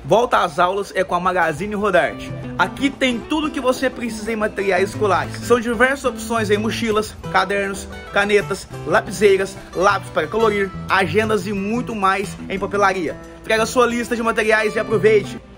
Volta às aulas é com a Magazine Rodarte. Aqui tem tudo que você precisa em materiais escolares. São diversas opções em mochilas, cadernos, canetas, lapiseiras, lápis para colorir, agendas e muito mais em papelaria. Traga sua lista de materiais e aproveite!